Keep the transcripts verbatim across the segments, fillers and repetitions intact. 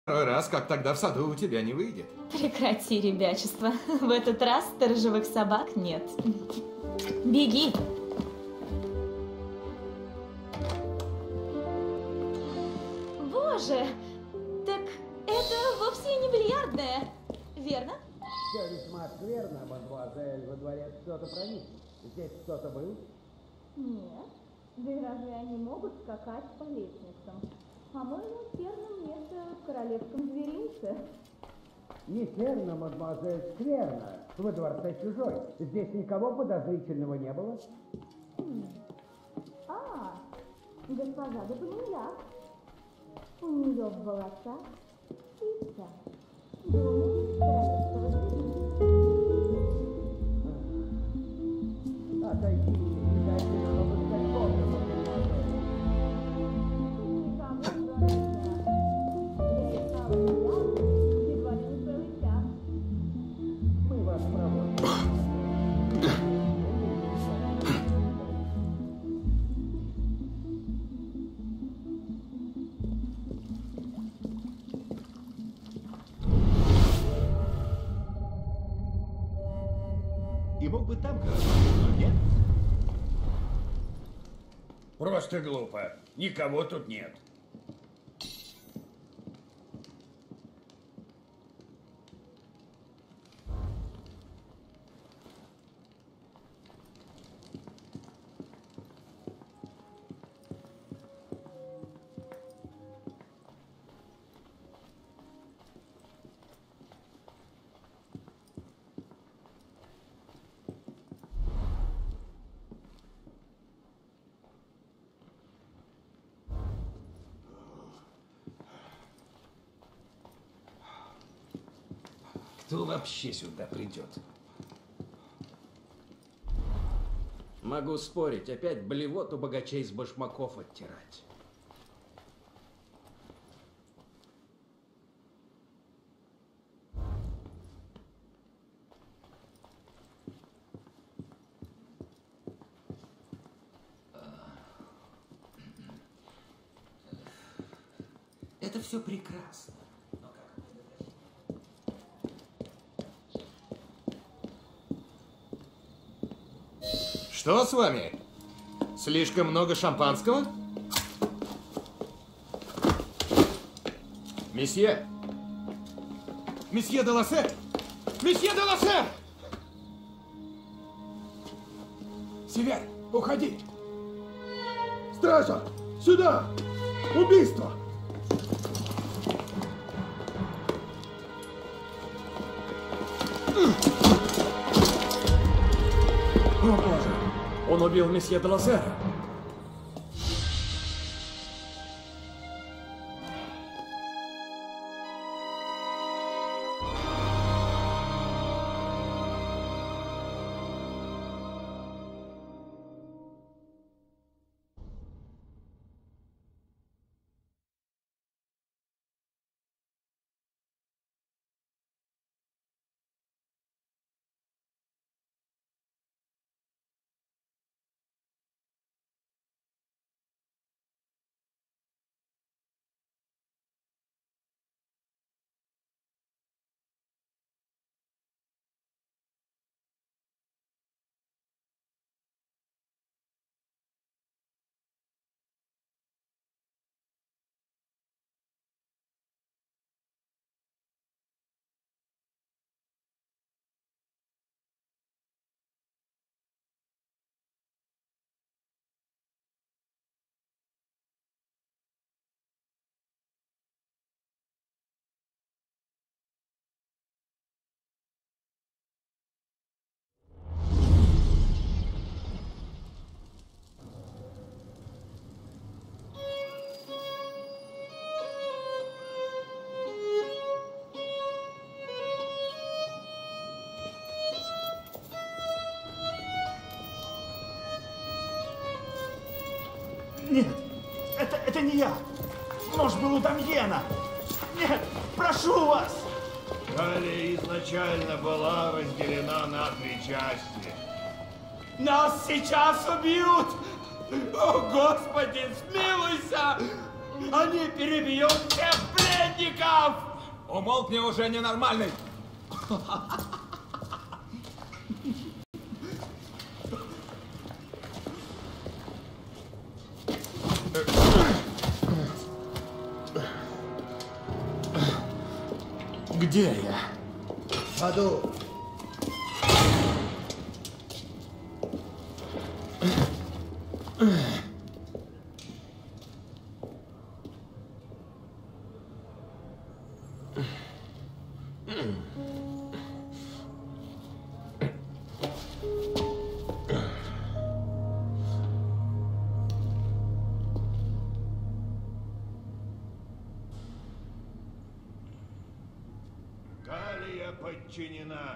Второй раз, как тогда в саду, у тебя не выйдет. Прекрати ребячество. В этот раз сторожевых собак нет. Беги. Боже, так это вовсе не бильярдная, верно? Все весьма скверно, мадемуазель. Во дворец кто-то проник. Здесь кто-то был? Нет. Да и разве они могут скакать по лестницам? По-моему, терном место в королевском зверинце. Не терно, мадемуазель, скверно. Во дворце чужой. Здесь никого подозрительного не было? Хм. А, госпожа де Паньяк. У нее в волосах птица. Думаю, королевского зверинца. Отойдите, не дайте нам обыскать комнату, мадемуазель. Мы вас проводим. И мог бы там хорошо, но нет. Просто глупо. Никого тут нет. Кто вообще сюда придет? Могу спорить, опять блевот у богачей с башмаков оттирать. Это все прекрасно. Что с вами? Слишком много шампанского? Месье? Месье де Лассер? Месье де Лассер! Север, уходи! Стража! Сюда! Убийство! О, боже! Он убил месье де Лассера! Нет, это, это не я. Нож был у Дамьена. Нет, прошу вас. Талия изначально была разделена на три части. Нас сейчас убьют. О, Господи, смилуйся. Они перебьют всех пленников. Охотников! Умолкни уже, ненормальный! Где я? В саду. Галия подчинена.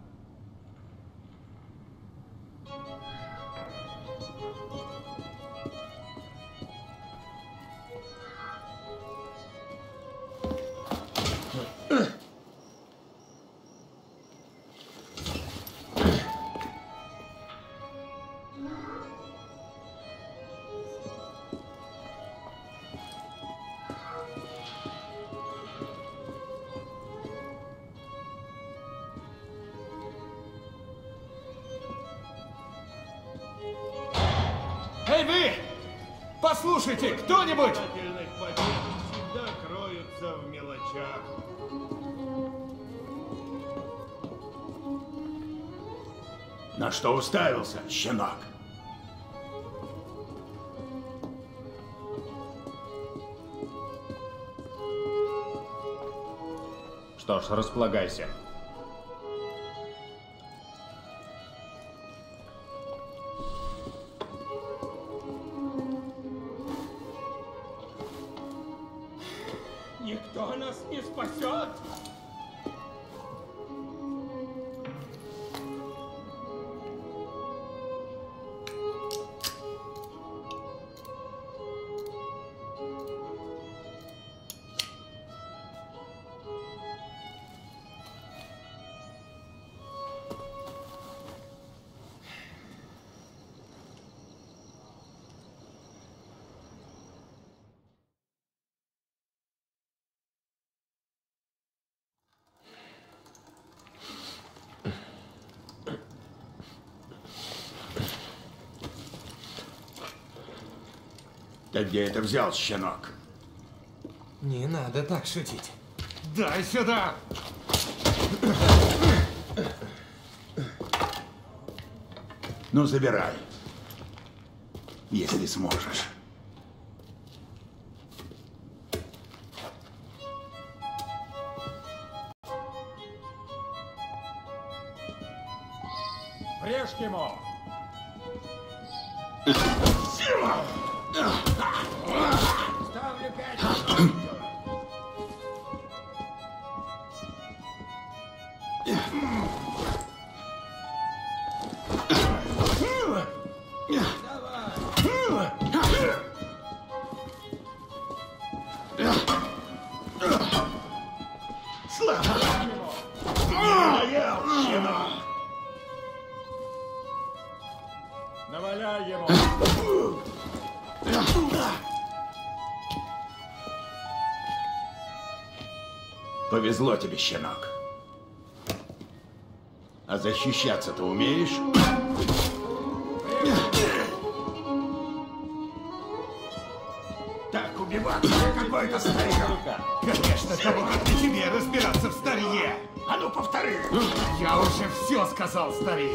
Эй, вы! Послушайте, кто-нибудь! Обязательных побед всегда кроются в мелочах. На что уставился, щенок? Что ж, располагайся. Никто нас не спасет! Ты где это взял, щенок? Не надо так шутить. Дай сюда! Ну, забирай. Если сможешь. Режь ему! Ставлю пять. Слава! Надоел, щенок! Наваляй ему! Повезло тебе, щенок. А защищаться ты умеешь? Так убиваться какой-то старик. Конечно, кому как не тебе разбираться в старье! А ну повтори! Я уже все сказал, старик!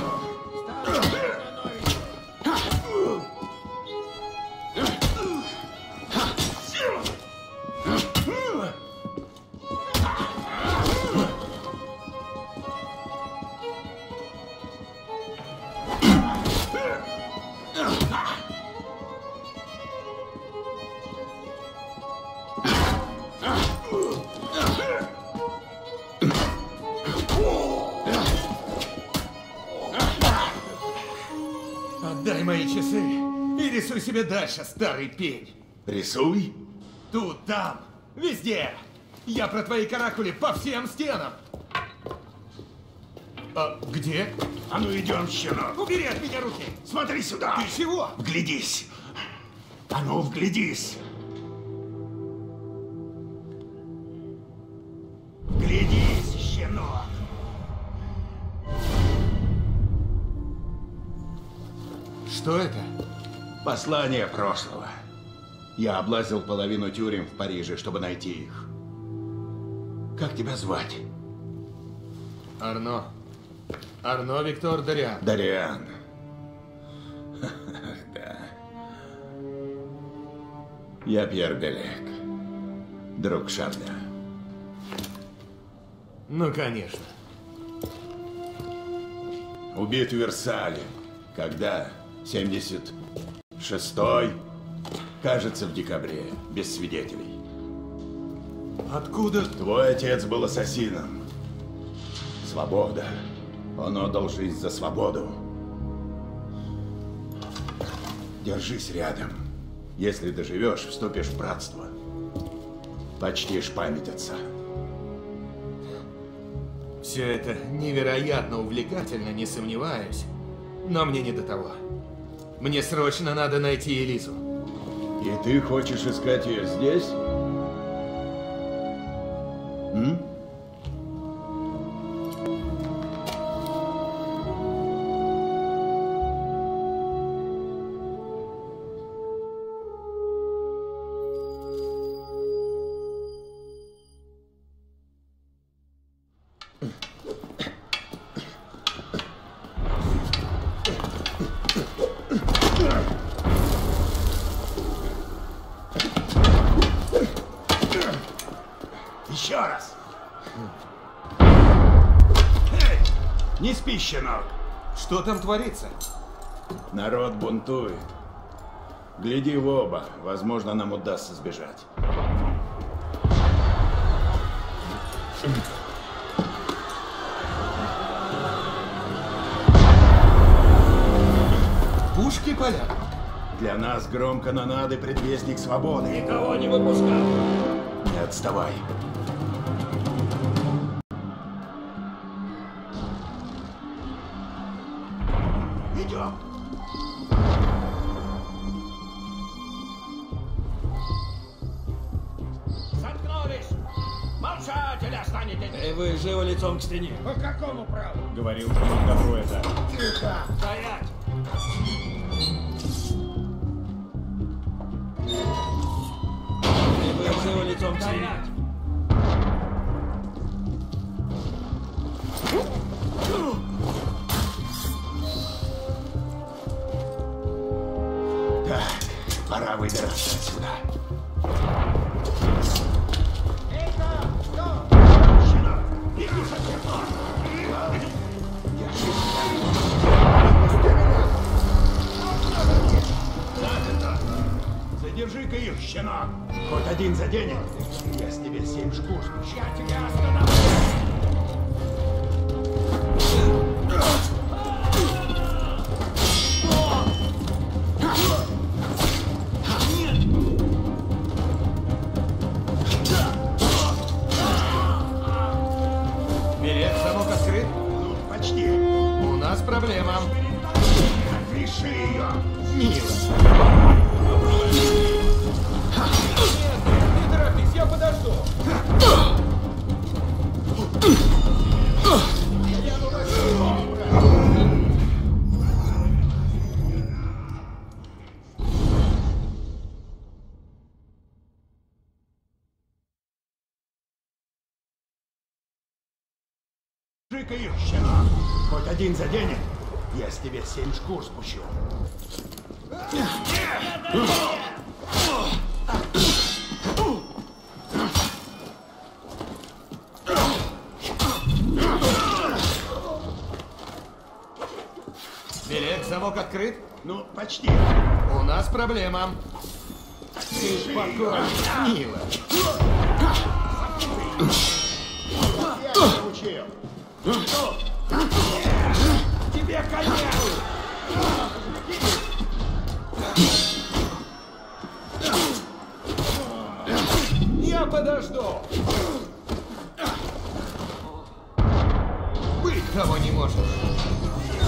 Отдай мои часы и рисуй себе дальше, старый пень. Рисуй. Тут, там, везде. Я про твои каракули по всем стенам. А где? А ну идем, щенок. Убери от меня руки. Смотри сюда. Ты чего? Вглядись. А ну, вглядись. Что это? Послание прошлого. Я облазил половину тюрем в Париже, чтобы найти их. Как тебя звать? Арно. Арно Виктор Дориан. Дориан. Да. Я Пьер Белек. Друг Шарля. Ну, конечно. Убит в Версале. Когда? семьдесят шестой? Кажется, в декабре. Без свидетелей. Откуда? Твой отец был ассасином. Свобода. Он отдал жизнь за свободу. Держись рядом. Если доживешь, вступишь в братство. Почтишь память отца. Все это невероятно увлекательно, не сомневаюсь. Но мне не до того. Мне срочно надо найти Элизу. И ты хочешь искать ее здесь? М? Еще раз. Эй, не спи, щенок. Что там творится? Народ бунтует. Гляди в оба. Возможно, нам удастся сбежать. Пушки палят? Для нас гром канонады предвестник свободы. Никого не выпускал. Не отставай. Идем. Заткнулись! Молчать или останетесь! И вы живо лицом к стене. По какому праву? Говорил, что добро это. Тихо! Стоять! И вы живо лицом к стене. Стоять! Так, пора выбираться отсюда. Щенок, иди совсем. Задержи-ка их, щенок. Хоть один заденет, я с тебя семь шкур спущу. Я тебя остановлю! Берег, замок открыт? Ну, почти. У нас проблема. Реши ее. Мило. Не торопись, я подожду. Держи-ка их, щенок. Хоть один заденет, я с тебя семь шкур спущу. Берег, замок открыт? Ну, почти. У нас проблема. Ты спокойно, мило. Я тебя учил. Тебе конец! Я подожду! Быть того не может!